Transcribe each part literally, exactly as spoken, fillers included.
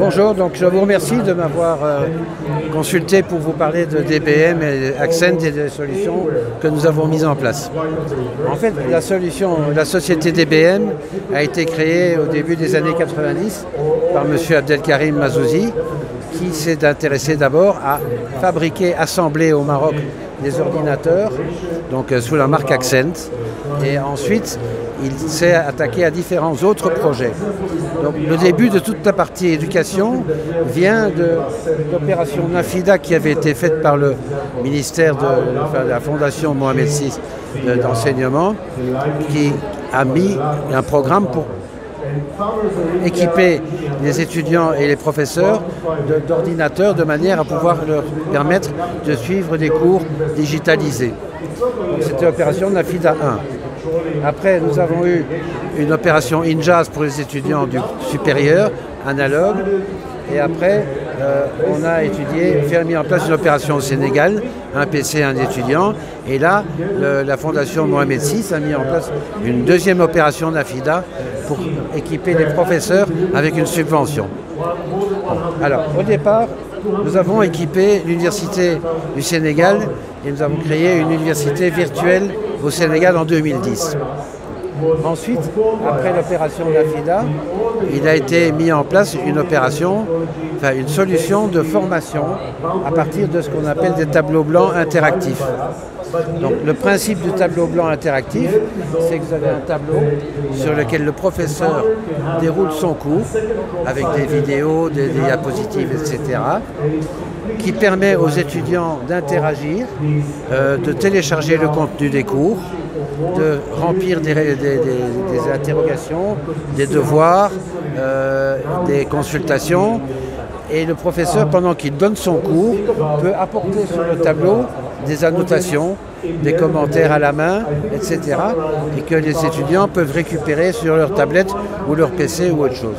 bonjour, donc je vous remercie de m'avoir euh, consulté pour vous parler de D B M et Accent et des solutions que nous avons mises en place. En fait, la solution, la société D B M a été créée au début des années quatre-vingt-dix par M. Abdelkarim Mazouzi, qui s'est intéressé d'abord à fabriquer, assembler au Maroc des ordinateurs, donc euh, sous la marque Accent, et ensuite il s'est attaqué à différents autres projets. Donc le début de toute la partie éducation vient de l'opération Nafida qui avait été faite par le ministère de, enfin, de la Fondation Mohamed six d'enseignement, qui a mis un programme pour équiper les étudiants et les professeurs d'ordinateurs de, de manière à pouvoir leur permettre de suivre des cours digitalisés. C'était l'opération Nafida un. Après, nous avons eu une opération InJAS pour les étudiants du supérieur, analogue. Et après, euh, on a étudié, fait mis en place une opération au Sénégal, un P C, un étudiant. Et là, le, la Fondation Mohamed six a mis en place une deuxième opération Nafida pour équiper les professeurs avec une subvention. Alors, au départ, nous avons équipé l'Université du Sénégal et nous avons créé une université virtuelle au Sénégal en deux mille dix. Ensuite, après l'opération Nafida, il a été mis en place une opération, enfin une solution de formation à partir de ce qu'on appelle des tableaux blancs interactifs. Donc le principe du tableau blanc interactif, c'est que vous avez un tableau sur lequel le professeur déroule son cours avec des vidéos, des, des diapositives, et cetera, qui permet aux étudiants d'interagir, euh, de télécharger le contenu des cours, de remplir des, des, des, des interrogations, des devoirs, euh, des consultations. Et le professeur, pendant qu'il donne son cours, peut apporter sur le tableau des annotations, des commentaires à la main, et cetera. Et que les étudiants peuvent récupérer sur leur tablette ou leur P C ou autre chose.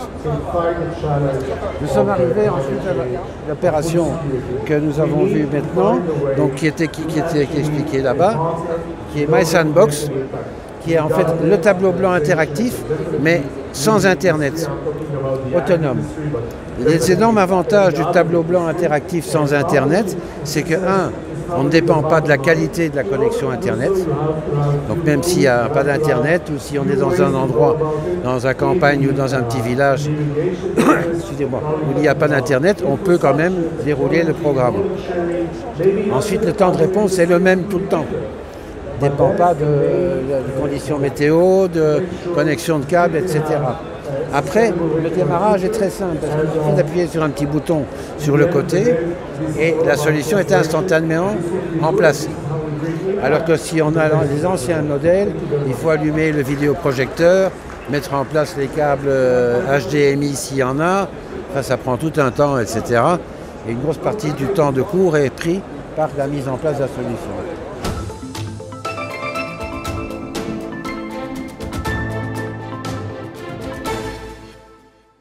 Nous sommes arrivés ensuite à l'opération que nous avons vue maintenant, donc qui était, qui, qui était qui expliquée là-bas, qui est My Sandbox, qui est en fait le tableau blanc interactif, mais sans Internet, autonome. Les énormes avantages du tableau blanc interactif sans Internet, c'est que, un, on ne dépend pas de la qualité de la connexion Internet. Donc même s'il n'y a pas d'Internet ou si on est dans un endroit, dans la campagne ou dans un petit village, excusez-moi, où il n'y a pas d'Internet, on peut quand même dérouler le programme. Ensuite, le temps de réponse est le même tout le temps. Ne dépend pas de, de conditions météo, de connexion de câbles, et cetera. Après, le démarrage est très simple, parce qu'il suffit d'appuyer sur un petit bouton sur le côté et la solution est instantanément en place. Alors que si on a les anciens modèles, il faut allumer le vidéoprojecteur, mettre en place les câbles H D M I s'il y en a, enfin, ça prend tout un temps, et cetera. Et une grosse partie du temps de cours est pris par la mise en place de la solution.